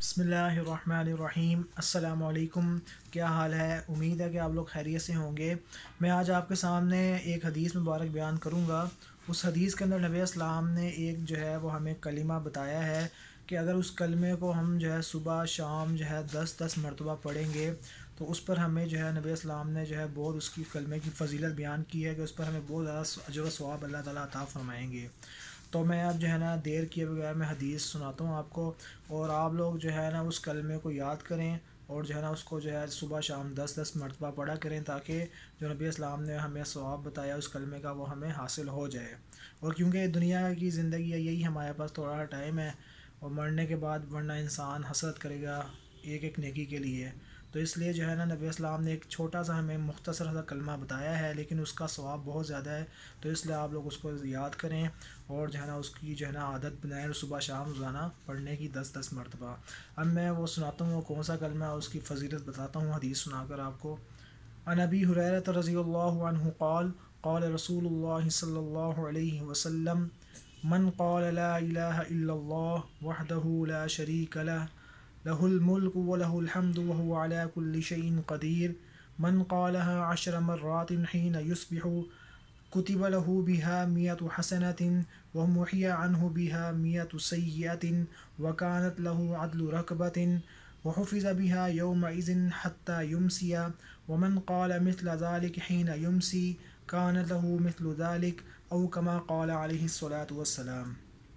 بسم اللہ الرحمن الرحیم۔ السلام علیکم، کیا حال ہے؟ امید ہے کہ آپ لوگ خیریت سے ہوں گے۔ میں آج آپ کے سامنے ایک حدیث مبارک بیان کروں گا۔ اس حدیث کے اندر نبی اسلام نے ایک وہ ہمیں کلمہ بتایا ہے کہ اگر اس کلمے کو ہم صبح شام 10 مرتبہ پڑھیں گے تو اس پر ہمیں نبی اسلام نے بہت اس کی کلمے کی فضیلت بیان کی ہے کہ اس پر ہمیں بہت زیادہ اجر و ثواب اللہ تعالیٰ عطا فرمائیں گے۔ تو میں اب دیر کیے بغیر میں حدیث سناتا ہوں آپ کو، اور آپ لوگ اس کلمے کو یاد کریں اور اس کو صبح شام 10 مرتبہ پڑھا کریں، تاکہ جو نبی اسلام نے ہمیں ثواب بتایا اس کلمے کا وہ ہمیں حاصل ہو جائے۔ اور کیونکہ دنیا کی زندگی ہے، یہی ہمارے پاس تھوڑا ٹائم ہے، اور مرنے کے بعد ورنہ انسان حسرت کرے گا ایک ایک نیکی کے لیے، تو اس لیے نبی اسلام نے ایک چھوٹا سا ہمیں مختصر سا کلمہ بتایا ہے، لیکن اس کا ثواب بہت زیادہ ہے، تو اس لیے آپ لوگ اس کو یاد کریں اور اس کی عادت بنائیں صبح شام روزانہ پڑھنے کی 10 مرتبہ۔ اب میں وہ سناتا ہوں وہ کون سا کلمہ ہے، اس کی فضیلت بتاتا ہوں حدیث سنا کر آپ کو۔ عن ابی ہریرہ رضی اللہ عنہ قال قال رسول اللہ صلی اللہ علیہ وسلم من قال لا الہ الا اللہ وحدہ لا شریک لہ لہ الملک ولہ الحمد وهو على كل شيء قدیر من قالها 10 مرات حين يصبح كتب له بها 100 حسنة ومحي عنه بها 100 سيئة وكانت له عدل ركبة وحفظ بها يومئذ حتى يمسي ومن قال مثل ذلك حين يمسي كان له مثل ذلك او كما قال عليه الصلاة والسلام۔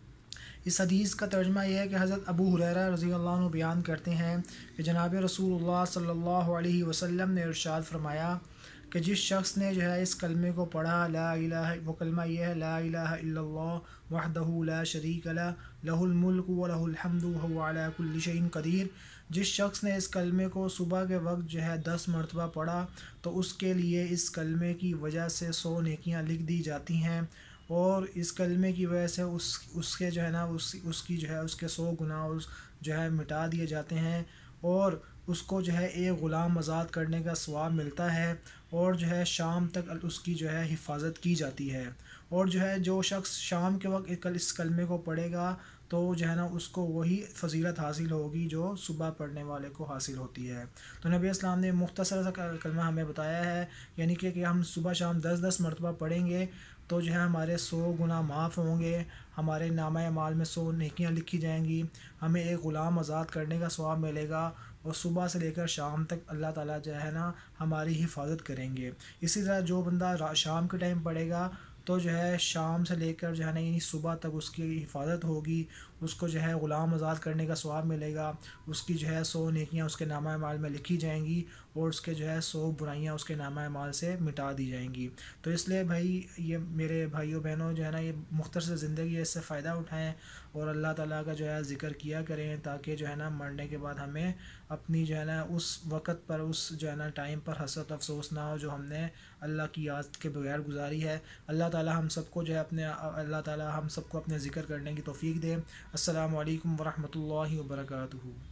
اس حدیث کا ترجمہ یہ ہے کہ حضرت ابو ہریرہ رضی اللہ عنہ بیان کرتے ہیں کہ جناب رسول اللہ صلی اللہ علیہ وسلم نے ارشاد فرمایا کہ جس شخص نے اس کلمے کو پڑھا، لا الہ، وہ کلمہ یہ ہے لا الہ الا اللہ وحدہ لا شریک لہ لہ الملک ولہ الحمد وہو علی کل شیء قدیر، جس شخص نے اس کلمے کو صبح کے وقت 10 مرتبہ پڑھا تو اس کے لیے اس کلمے کی وجہ سے 100 نیکیاں لکھ دی جاتی ہیں، اور اس کلمے کی وجہ سے اس کے اس کی اس کے 100 گناہ مٹا دیے جاتے ہیں، اور اس کو ایک غلام آزاد کرنے کا ثواب ملتا ہے، اور شام تک اس کی حفاظت کی جاتی ہے، اور جو شخص شام کے وقت اس کلمے کو پڑھے گا تو اس کو وہی فضیلت حاصل ہوگی جو صبح پڑھنے والے کو حاصل ہوتی ہے۔ تو نبی اسلام نے مختصر سا کلمہ ہمیں بتایا ہے، یعنی کہ ہم صبح شام 10 مرتبہ پڑھیں گے تو ہمارے 100 گناہ معاف ہوں گے، ہمارے نامہ اعمال میں 100 نیکیاں لکھی جائیں گی، ہمیں ایک غلام آزاد کرنے کا ثواب ملے گا، اور صبح سے لے کر شام تک اللہ تعالیٰ ہماری حفاظت کریں گے۔ اسی طرح جو بندہ شام کے ٹائم پڑھے گا تو شام سے لے کر یعنی صبح تک اس کی حفاظت ہوگی، اس کو غلام آزاد کرنے کا ثواب ملے گا، اس کی 100 نیکیاں اس کے نامہ اعمال میں لکھی جائیں گی، اور اس کے 100 برائیاں اس کے نامہ اعمال سے مٹا دی جائیں گی۔ تو اس لیے بھائی، یہ میرے بھائیوں بہنوں یہ مختصر زندگی ہے، اس سے فائدہ اٹھائیں اور اللہ تعالیٰ کا ذکر کیا کریں، تاکہ مرنے کے بعد ہمیں اپنی اس وقت پر اس ٹائم پر حسرت افسوس نہ ہو جو ہم نے اللہ کی یاد کے بغیر گزاری ہے۔ اللہ تعالیٰ ہم سب کو اپنے ذکر کرنے کی توفیق دے۔ السلام علیکم ورحمۃ اللہ وبرکاتہ۔